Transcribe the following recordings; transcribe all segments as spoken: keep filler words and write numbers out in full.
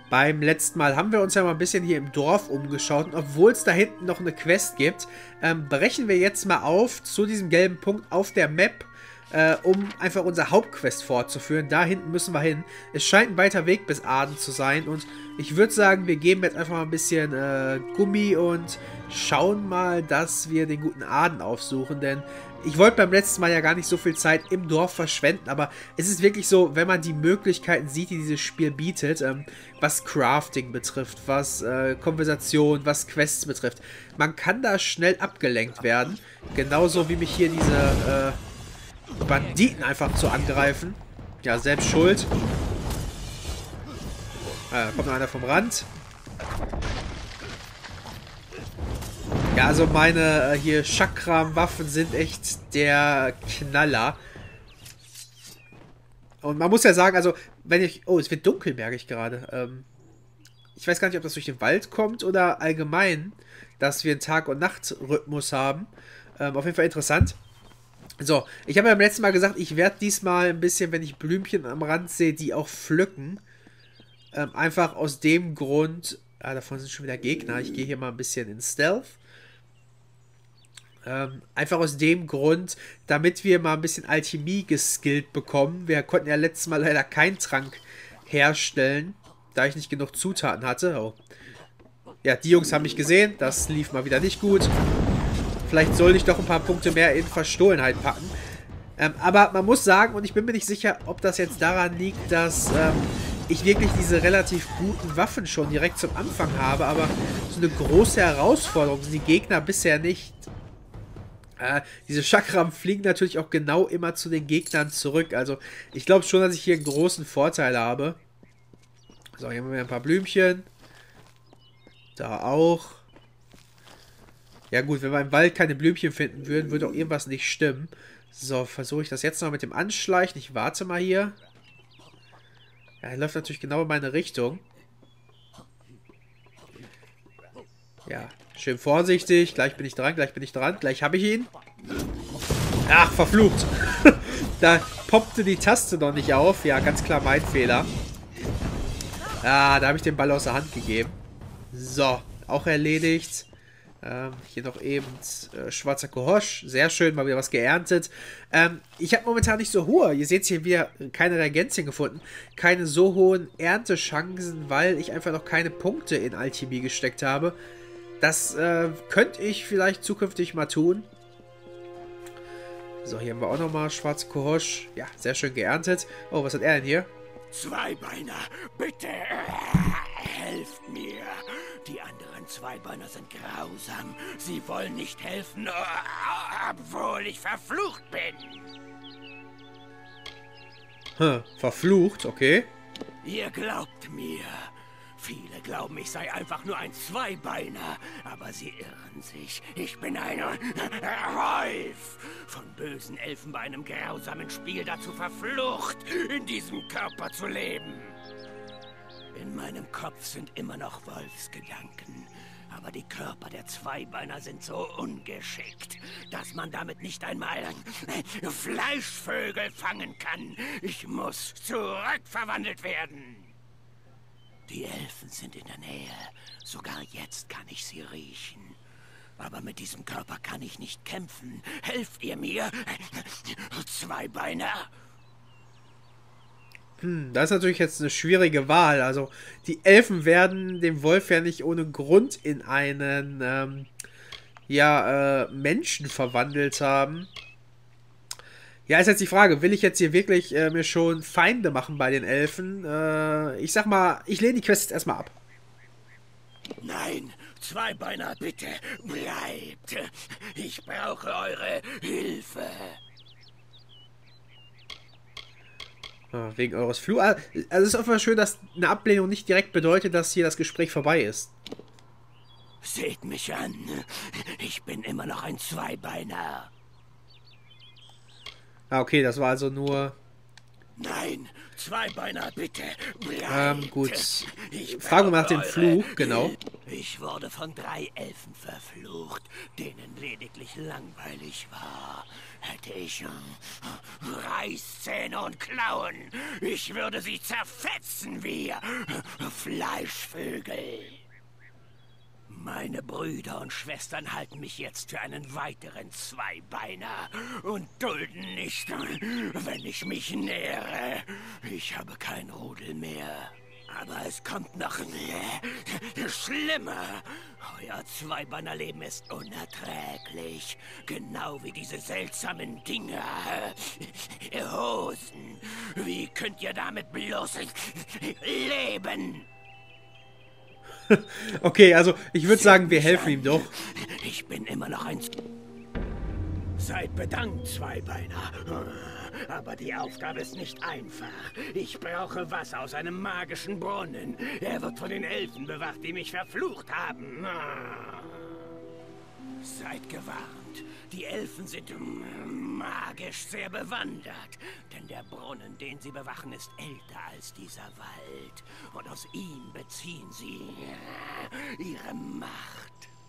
Beim letzten Mal haben wir uns ja mal ein bisschen hier im Dorf umgeschaut. Und obwohl es da hinten noch eine Quest gibt, ähm, brechen wir jetzt mal auf zu diesem gelben Punkt auf der Map, äh, um einfach unsere Hauptquest fortzuführen. Da hinten müssen wir hin. Es scheint ein weiter Weg bis Aden zu sein. Und ich würde sagen, wir geben jetzt einfach mal ein bisschen äh, Gummi und schauen mal, dass wir den guten Aden aufsuchen. Denn ich wollte beim letzten Mal ja gar nicht so viel Zeit im Dorf verschwenden, aber es ist wirklich so, wenn man die Möglichkeiten sieht, die dieses Spiel bietet, ähm, was Crafting betrifft, was äh, Konversation, was Quests betrifft, man kann da schnell abgelenkt werden. Genauso wie mich hier diese äh, Banditen einfach zu angreifen. Ja, selbst schuld. Ah, da kommt noch einer vom Rand. Ja, also meine äh, hier Chakram-Waffen sind echt der Knaller. Und man muss ja sagen, also, wenn ich... Oh, es wird dunkel, merke ich gerade. Ähm, ich weiß gar nicht, ob das durch den Wald kommt oder allgemein, dass wir einen Tag- und Nacht-Rhythmus haben. Ähm, auf jeden Fall interessant. So, ich habe ja beim letzten Mal gesagt, ich werde diesmal ein bisschen, wenn ich Blümchen am Rand sehe, die auch pflücken. Ähm, einfach aus dem Grund... Ah, davon sind schon wieder Gegner. Ich gehe hier mal ein bisschen in Stealth. Ähm, einfach aus dem Grund, damit wir mal ein bisschen Alchemie geskillt bekommen. Wir konnten ja letztes Mal leider keinen Trank herstellen, da ich nicht genug Zutaten hatte. Oh. Ja, die Jungs haben mich gesehen. Das lief mal wieder nicht gut. Vielleicht sollte ich doch ein paar Punkte mehr in Verstohlenheit packen. Ähm, aber man muss sagen, und ich bin mir nicht sicher, ob das jetzt daran liegt, dass ähm, ich wirklich diese relativ guten Waffen schon direkt zum Anfang habe, aber so eine große Herausforderung sind die Gegner bisher nicht. Äh, diese Chakram fliegen natürlich auch genau immer zu den Gegnern zurück. Also ich glaube schon, dass ich hier einen großen Vorteil habe. So, hier haben wir ein paar Blümchen. Da auch. Ja gut, wenn wir im Wald keine Blümchen finden würden, würde auch irgendwas nicht stimmen. So, versuche ich das jetzt noch mit dem Anschleichen. Ich warte mal hier. Ja, er läuft natürlich genau in meine Richtung. Ja, schön vorsichtig. Gleich bin ich dran, gleich bin ich dran. Gleich habe ich ihn. Ach, verflucht. Da poppte die Taste noch nicht auf. Ja, ganz klar mein Fehler. Ah, da habe ich den Ball aus der Hand gegeben. So, auch erledigt. Ähm, hier noch eben äh, schwarzer Kohosch. Sehr schön, mal wieder was geerntet. Ähm, ich habe momentan nicht so hohe. Ihr seht hier wieder keine Reagenzien gefunden. Keine so hohen Erntechancen, weil ich einfach noch keine Punkte in Alchemie gesteckt habe. Das äh, könnte ich vielleicht zukünftig mal tun. So, hier haben wir auch nochmal schwarze Kohosch. Ja, sehr schön geerntet. Oh, was hat er denn hier? Zweibeiner, bitte äh, helft mir. Die anderen Zweibeiner sind grausam. Sie wollen nicht helfen, äh, obwohl ich verflucht bin. Hm, verflucht, okay. Ihr glaubt mir. Viele glauben, ich sei einfach nur ein Zweibeiner, aber sie irren sich. Ich bin ein Wolf. Von bösen Elfen bei einem grausamen Spiel dazu verflucht, in diesem Körper zu leben. In meinem Kopf sind immer noch Wolfsgedanken, aber die Körper der Zweibeiner sind so ungeschickt, dass man damit nicht einmal Fleischvögel fangen kann. Ich muss zurückverwandelt werden. Die Elfen sind in der Nähe. Sogar jetzt kann ich sie riechen. Aber mit diesem Körper kann ich nicht kämpfen. Helft ihr mir, Zweibeiner? Hm, das ist natürlich jetzt eine schwierige Wahl. Also, die Elfen werden den Wolf ja nicht ohne Grund in einen, ähm, ja, äh, Menschen verwandelt haben. Ja, ist jetzt die Frage, will ich jetzt hier wirklich äh, mir schon Feinde machen bei den Elfen? Äh, ich sag mal, ich lehne die Quest jetzt erstmal ab. Nein, Zweibeiner, bitte, bleibt. Ich brauche eure Hilfe. Ja, wegen eures Fluch. Also, es ist einfach schön, dass eine Ablehnung nicht direkt bedeutet, dass hier das Gespräch vorbei ist. Seht mich an. Ich bin immer noch ein Zweibeiner. Ah, okay, das war also nur... Nein, Zweibeiner, bitte, bleibt. Ähm, gut. Fragen wir nach dem Fluch, genau. Ich wurde von drei Elfen verflucht, denen lediglich langweilig war. Hätte ich äh, Reißzähne und Klauen, ich würde sie zerfetzen wie äh, Fleischvögel. Meine Brüder und Schwestern halten mich jetzt für einen weiteren Zweibeiner und dulden nicht, wenn ich mich nähere. Ich habe kein Rudel mehr. Aber es kommt noch äh, schlimmer. Euer Zweibeinerleben ist unerträglich. Genau wie diese seltsamen Dinger. Äh, Hosen. Wie könnt ihr damit bloß leben? Okay, also ich würde sagen, wir helfen ihm doch. Ich bin immer noch ein... Seid bedankt, Zweibeiner. Aber die Aufgabe ist nicht einfach. Ich brauche Wasser aus einem magischen Brunnen. Er wird von den Elfen bewacht, die mich verflucht haben. Seid gewarnt. Die Elfen sind magisch sehr bewandert. Denn der Brunnen, den sie bewachen, ist älter als dieser Wald. Und aus ihm beziehen sie ihre Macht.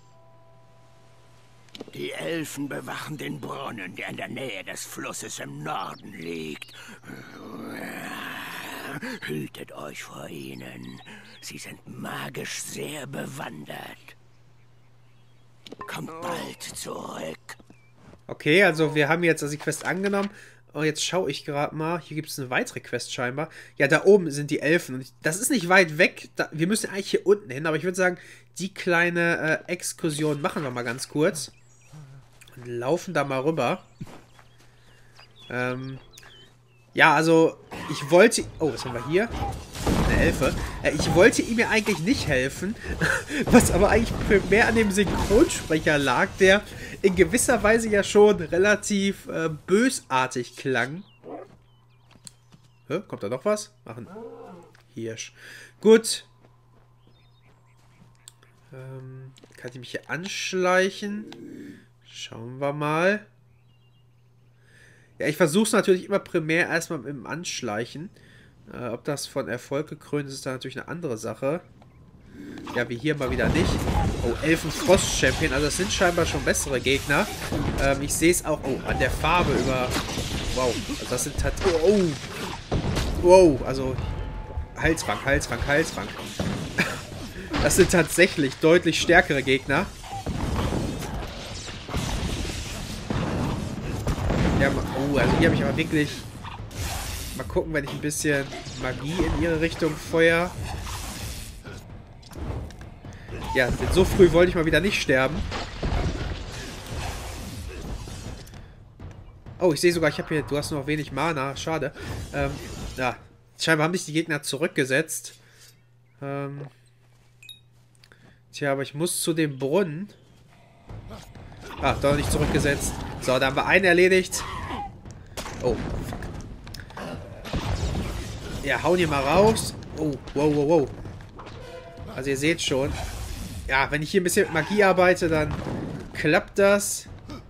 Die Elfen bewachen den Brunnen, der in der Nähe des Flusses im Norden liegt. Hütet euch vor ihnen. Sie sind magisch sehr bewandert. Kommt bald zurück. Okay, also wir haben jetzt also die Quest angenommen. Und jetzt schaue ich gerade mal. Hier gibt es eine weitere Quest scheinbar. Ja, da oben sind die Elfen. Und das ist nicht weit weg. Da, wir müssen eigentlich hier unten hin. Aber ich würde sagen, die kleine äh, Exkursion machen wir mal ganz kurz. Und laufen da mal rüber. Ähm, ja, also ich wollte... Oh, was haben wir hier? Eine Elfe. Äh, ich wollte ihm ja eigentlich nicht helfen. Was aber eigentlich primär an dem Synchronsprecher lag, der in gewisser Weise ja schon relativ äh, bösartig klang. Hä? Kommt da noch was? Machen. Hirsch. Gut. Ähm, kann ich mich hier anschleichen? Schauen wir mal. Ja, ich versuche es natürlich immer primär erstmal mit dem Anschleichen. Äh, ob das von Erfolg gekrönt ist, ist da natürlich eine andere Sache. Ja, wie hier mal wieder nicht. Oh, Elfen-Frost-Champion. Also das sind scheinbar schon bessere Gegner. Ähm, ich sehe es auch oh, an der Farbe über... Wow, also das sind tatsächlich... Oh, oh. Wow, also... Heilsrank, Heilsrank, Heilsrank. Das sind tatsächlich deutlich stärkere Gegner. Ja, oh, also hier habe ich aber wirklich... Mal gucken, wenn ich ein bisschen Magie in ihre Richtung feuer. Ja, denn so früh wollte ich mal wieder nicht sterben. Oh, ich sehe sogar, ich habe hier... Du hast noch wenig Mana. Schade. Ähm, ja. Scheinbar haben sich die Gegner zurückgesetzt. Ähm... Tja, aber ich muss zu dem Brunnen. Ah, doch nicht zurückgesetzt. So, da haben wir einen erledigt. Oh, fuck. Ja, hauen hier mal raus. Oh, wow, wow, wow. Also ihr seht schon. Ja, wenn ich hier ein bisschen mit Magie arbeite, dann klappt das.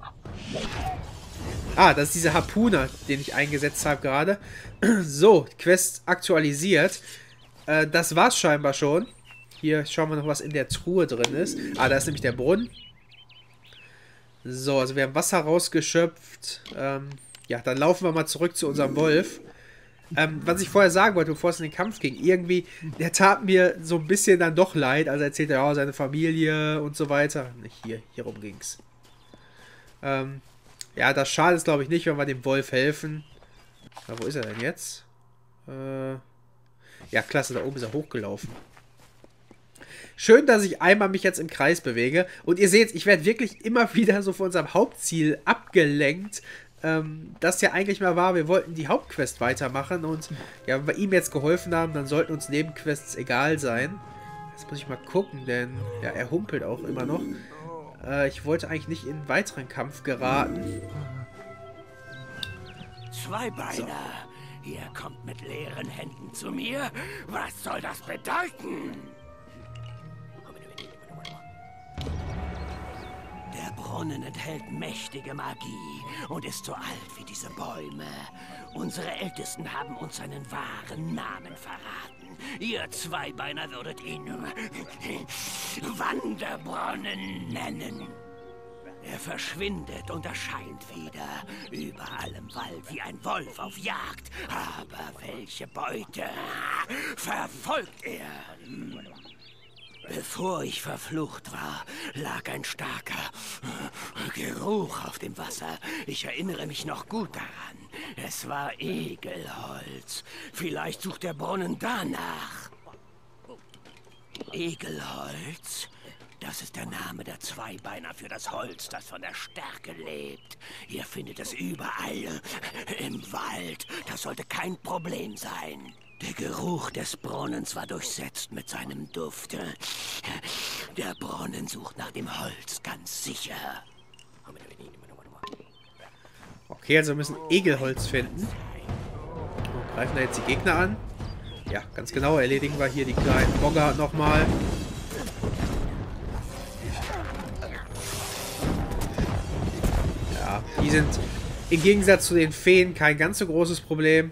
Ah, das ist dieser Harpuner, den ich eingesetzt habe gerade. So, Quest aktualisiert. Äh, das war's scheinbar schon. Hier schauen wir noch, was in der Truhe drin ist. Ah, da ist nämlich der Brunnen. So, also wir haben Wasser rausgeschöpft. Ähm, ja, dann laufen wir mal zurück zu unserem Wolf. Ähm, was ich vorher sagen wollte, bevor es in den Kampf ging, irgendwie, der tat mir so ein bisschen dann doch leid, als er erzählte, ja, seine Familie und so weiter. Nicht hier, hierum ging's. Ähm, ja, das schadet es, glaube ich, nicht, wenn wir dem Wolf helfen. Na, wo ist er denn jetzt? Äh, ja, klasse, da oben ist er hochgelaufen. Schön, dass ich einmal mich jetzt im Kreis bewege. Und ihr seht, ich werde wirklich immer wieder so von unserem Hauptziel abgelenkt. Ähm, das ja eigentlich mal war, wir wollten die Hauptquest weitermachen. Und ja, wenn wir ihm jetzt geholfen haben, dann sollten uns Nebenquests egal sein. Jetzt muss ich mal gucken, denn ja, er humpelt auch immer noch. Äh, ich wollte eigentlich nicht in einen weiteren Kampf geraten. Zweibeiner, so. Ihr kommt mit leeren Händen zu mir? Was soll das bedeuten? Der Brunnen enthält mächtige Magie und ist so alt wie diese Bäume. Unsere Ältesten haben uns seinen wahren Namen verraten. Ihr Zweibeiner würdet ihn Wanderbrunnen nennen. Er verschwindet und erscheint wieder, überall im Wald wie ein Wolf auf Jagd. Aber welche Beute verfolgt er? Bevor ich verflucht war, lag ein starker Geruch auf dem Wasser. Ich erinnere mich noch gut daran. Es war Egelholz. Vielleicht sucht der Brunnen danach. Egelholz? Das ist der Name der Zweibeiner für das Holz, das von der Stärke lebt. Ihr findet es überall im Wald. Das sollte kein Problem sein. Der Geruch des Brunnens war durchsetzt mit seinem Duft. Der Brunnen sucht nach dem Holz, ganz sicher. Okay, also wir müssen Egelholz finden. Und greifen da jetzt die Gegner an. Ja, ganz genau. Erledigen wir hier die kleinen Bogger nochmal. Ja, die sind im Gegensatz zu den Feen kein ganz so großes Problem.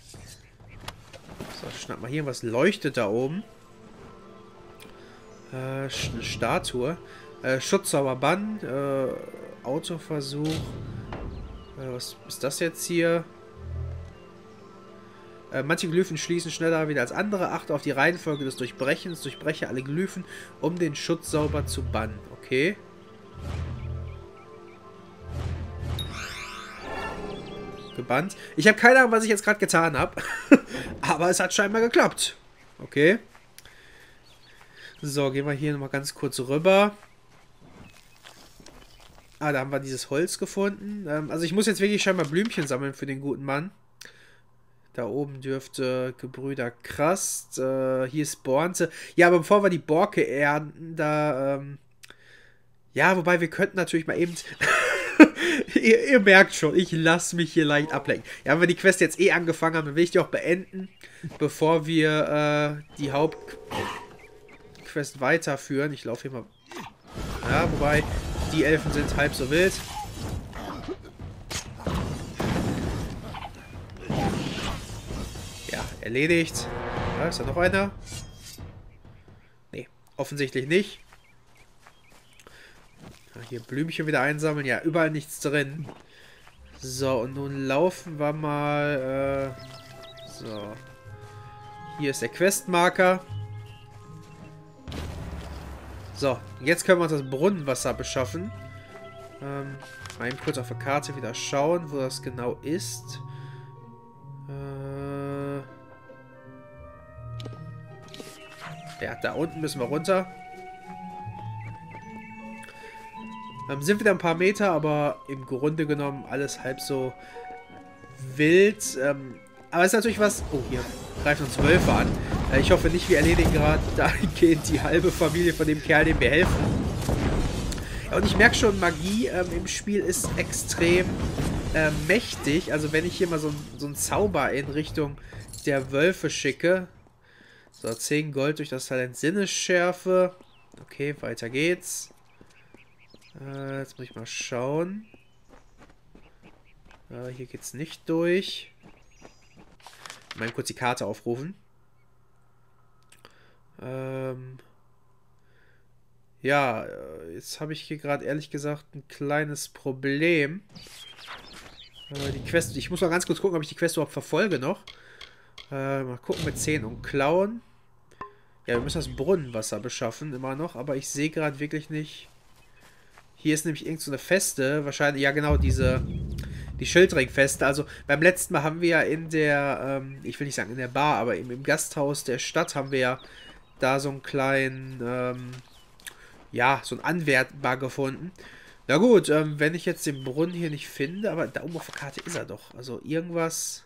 So, schnapp mal hier, was leuchtet da oben? Äh, eine Statue. Äh, Schutzzauberbann. Äh, Autoversuch. Äh, was ist das jetzt hier? Äh, manche Glyphen schließen schneller wieder als andere. Achte auf die Reihenfolge des Durchbrechens. Durchbreche alle Glyphen, um den Schutzzauber zu bannen. Okay. Gebannt. Ich habe keine Ahnung, was ich jetzt gerade getan habe. Aber es hat scheinbar geklappt. Okay. So, gehen wir hier nochmal ganz kurz rüber. Ah, da haben wir dieses Holz gefunden. Ähm, also ich muss jetzt wirklich scheinbar Blümchen sammeln für den guten Mann. Da oben dürfte Gebrüder Krast. Äh, hier ist Bornze. Ja, aber bevor wir die Borke ernten, da... Ähm, ja, wobei wir könnten natürlich mal eben... ihr, ihr merkt schon, ich lasse mich hier leicht ablenken. Ja, wenn wir die Quest jetzt eh angefangen haben, dann will ich die auch beenden, bevor wir äh, die Hauptquest weiterführen. Ich laufe hier mal... Ja, wobei, die Elfen sind halb so wild. Ja, erledigt. Ja, ist da noch einer? Nee, offensichtlich nicht. Hier Blümchen wieder einsammeln. Ja, überall nichts drin. So, und nun laufen wir mal... Äh, so. Hier ist der Questmarker. So, jetzt können wir uns das Brunnenwasser beschaffen. Ähm, mal eben kurz auf der Karte wieder schauen, wo das genau ist. Äh, ja, da unten müssen wir runter. Ähm, sind wieder ein paar Meter, aber im Grunde genommen alles halb so wild. Ähm, aber es ist natürlich was... Oh, hier greifen uns Wölfe an. Äh, ich hoffe nicht, wir erledigen gerade dahingehend die halbe Familie von dem Kerl, dem wir helfen. Ja, und ich merke schon, Magie ähm, im Spiel ist extrem äh, mächtig. Also wenn ich hier mal so, so einen Zauber in Richtung der Wölfe schicke. So, zehn Gold durch das Talent Sinnesschärfe. Okay, weiter geht's. Äh, jetzt muss ich mal schauen. Äh, hier geht's nicht durch. Mal kurz die Karte aufrufen. Ähm ja, jetzt habe ich hier gerade ehrlich gesagt ein kleines Problem. Äh, die Quest, ich muss mal ganz kurz gucken, ob ich die Quest überhaupt verfolge noch. Äh, mal gucken mit zehn und klauen. Ja, wir müssen das Brunnenwasser beschaffen, immer noch, aber ich sehe gerade wirklich nicht. Hier ist nämlich irgend so eine Feste, wahrscheinlich, ja genau, diese, die Schildringfeste. Also beim letzten Mal haben wir ja in der, ähm, ich will nicht sagen in der Bar, aber im, im Gasthaus der Stadt haben wir ja da so einen kleinen, ähm, ja, so einen Anwärter gefunden. Na gut, ähm, wenn ich jetzt den Brunnen hier nicht finde, aber da oben auf der Karte ist er doch. Also irgendwas,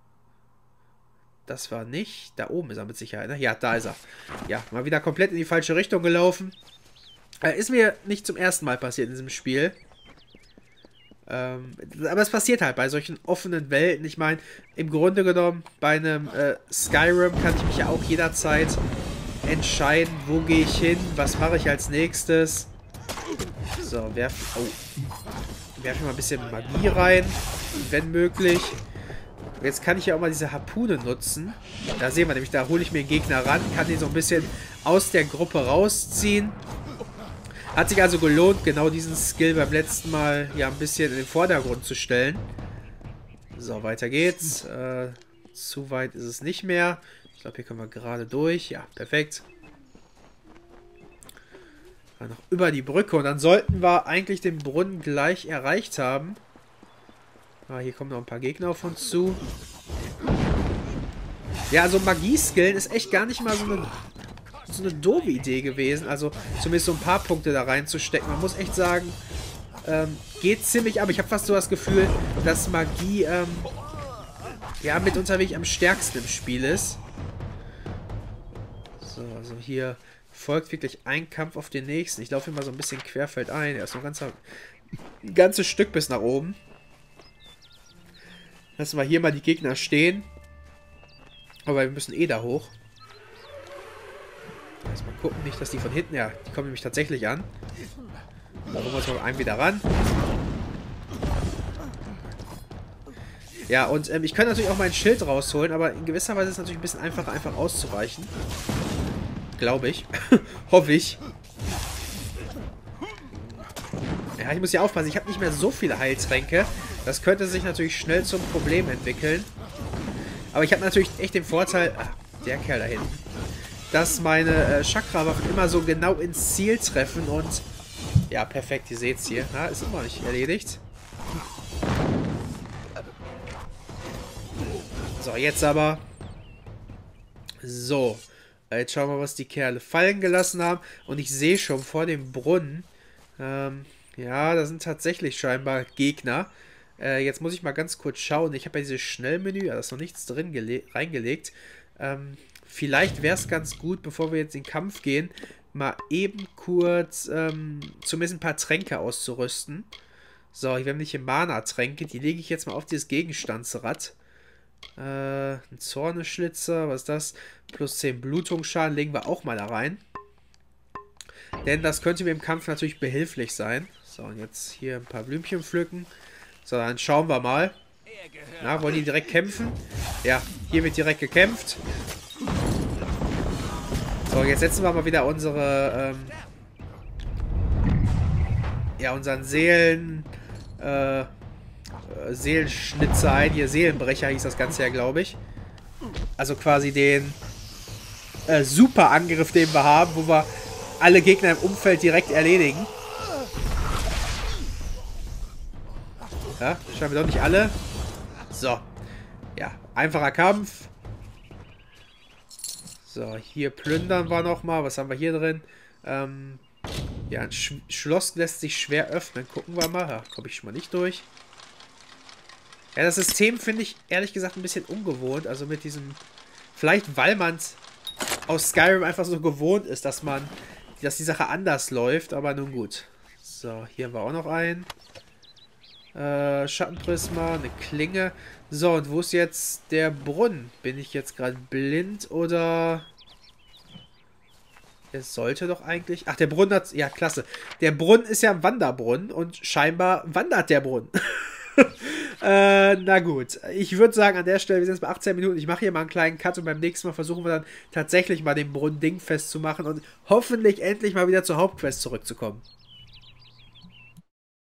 das war nicht, da oben ist er mit Sicherheit, ne? Ja, da ist er. Ja, mal wieder komplett in die falsche Richtung gelaufen. Ist mir nicht zum ersten Mal passiert in diesem Spiel. Ähm, aber es passiert halt bei solchen offenen Welten. Ich meine, im Grunde genommen, bei einem äh, Skyrim kann ich mich ja auch jederzeit entscheiden, wo gehe ich hin, was mache ich als nächstes. So, werfen. Oh. Werfen wir mal ein bisschen Magie rein, wenn möglich. Jetzt kann ich ja auch mal diese Harpune nutzen. Da sehen wir nämlich, da hole ich mir den Gegner ran, kann den so ein bisschen aus der Gruppe rausziehen. Hat sich also gelohnt, genau diesen Skill beim letzten Mal ja ein bisschen in den Vordergrund zu stellen. So, weiter geht's. Äh, zu weit ist es nicht mehr. Ich glaube, hier können wir gerade durch. Ja, perfekt. Noch über die Brücke und dann sollten wir eigentlich den Brunnen gleich erreicht haben. Ah, hier kommen noch ein paar Gegner auf uns zu. Ja, also Magie-Skillen ist echt gar nicht mal so eine, so eine doofe Idee gewesen. Also zumindest so ein paar Punkte da reinzustecken. Man muss echt sagen, ähm, geht ziemlich ab. Ich habe fast so das Gefühl, dass Magie ähm, ja mitunter wirklich am stärksten im Spiel ist. So, also hier folgt wirklich ein Kampf auf den nächsten. Ich laufe hier mal so ein bisschen querfeldein. Er ist noch ein, ganzer, ein ganzes Stück bis nach oben. Lassen wir hier mal die Gegner stehen. Aber wir müssen eh da hoch. Erstmal gucken, nicht, dass die von hinten... Ja, die kommen nämlich tatsächlich an. Da holen wir uns mal einen wieder ran. Ja, und ähm, ich könnte natürlich auch mein Schild rausholen, aber in gewisser Weise ist es natürlich ein bisschen einfacher, einfach auszuweichen. Glaube ich. Hoffe ich. Ja, ich muss ja aufpassen. Ich habe nicht mehr so viele Heiltränke. Das könnte sich natürlich schnell zum Problem entwickeln. Aber ich habe natürlich echt den Vorteil... Ah, der Kerl da hinten. Dass meine äh, Chakra-Waffen immer so genau ins Ziel treffen und... Ja, perfekt. Ihr seht es hier. Na, ist immer noch nicht erledigt. So, jetzt aber... So. Jetzt schauen wir mal, was die Kerle fallen gelassen haben. Und ich sehe schon vor dem Brunnen... Ähm, ja, da sind tatsächlich scheinbar Gegner. Äh, jetzt muss ich mal ganz kurz schauen. Ich habe ja dieses Schnellmenü, da ist noch nichts drin reingelegt. Ähm, vielleicht wäre es ganz gut, bevor wir jetzt in den Kampf gehen, mal eben kurz ähm, zumindest ein paar Tränke auszurüsten. So, hier haben wir hier Mana-Tränke. Die lege ich jetzt mal auf dieses Gegenstandsrad. Äh, ein Zorneschlitzer, was ist das? Plus zehn Blutungsschaden legen wir auch mal da rein. Denn das könnte mir im Kampf natürlich behilflich sein. So, und jetzt hier ein paar Blümchen pflücken. So, dann schauen wir mal. Na, wollen die direkt kämpfen? Ja, hier wird direkt gekämpft. So, jetzt setzen wir mal wieder unsere, ähm, ja, unseren Seelen, äh, Seelenschnitzer ein. Hier, Seelenbrecher hieß das Ganze ja, glaube ich. Also quasi den äh, Superangriff, den wir haben, wo wir alle Gegner im Umfeld direkt erledigen. Ja, schaffen wir doch nicht alle. So. Ja, einfacher Kampf. So, hier plündern wir nochmal. Was haben wir hier drin? Ähm, ja, ein Sch Schloss lässt sich schwer öffnen. Gucken wir mal. Da komme ich schon mal nicht durch. Ja, das System finde ich ehrlich gesagt ein bisschen ungewohnt. Also mit diesem... Vielleicht, weil man es aus Skyrim einfach so gewohnt ist, dass man... dass die Sache anders läuft. Aber nun gut. So, hier haben wir auch noch einen. Äh, Schattenprisma, eine Klinge. So, und wo ist jetzt der Brunnen? Bin ich jetzt gerade blind oder... Es sollte doch eigentlich... Ach, der Brunnen hat... Ja, klasse. Der Brunnen ist ja ein Wanderbrunnen und scheinbar wandert der Brunnen. äh, na gut. Ich würde sagen, an der Stelle, wir sind jetzt bei achtzehn Minuten. Ich mache hier mal einen kleinen Cut und beim nächsten Mal versuchen wir dann tatsächlich mal den Brunnen dingfest zu machen und hoffentlich endlich mal wieder zur Hauptquest zurückzukommen.